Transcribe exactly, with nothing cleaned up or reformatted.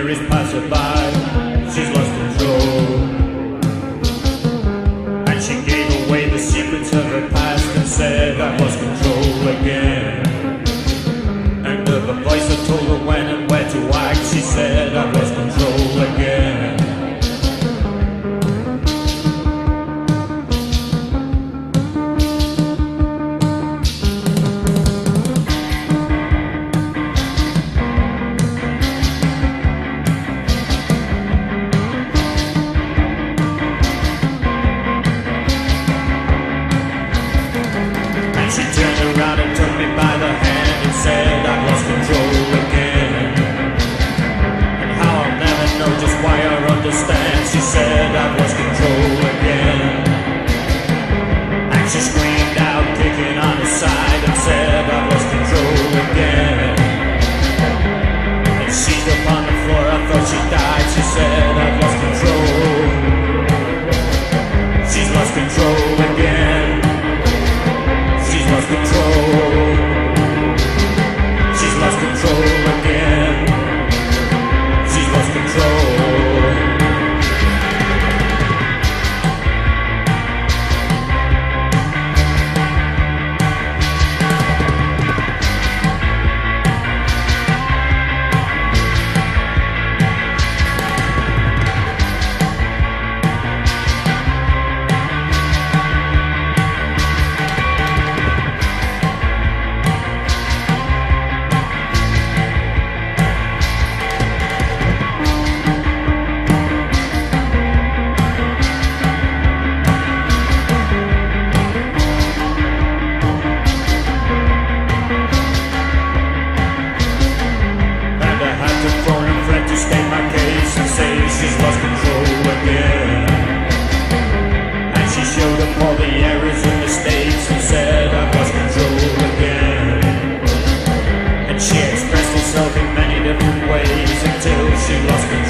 tourists passing by, she's lost control. And she gave away the secrets of her past and said, I lost control again. And of a voice that told her when and where to act, she said, I lost control again. She turned around and took me by the hand and said, I've lost control again. And how I'll never know just why or understand, she said, I've lost control again. And she screamed out, kicking on her side, and said, I've lost control again. And she's up on the floor, I thought she died, she said, I've lost control. She's lost control again. She's lost control. She's lost control again. She's lost control. She's lost control again. And she showed up all the errors and mistakes and said, I've lost control again. And she expressed herself in many different ways until she lost control.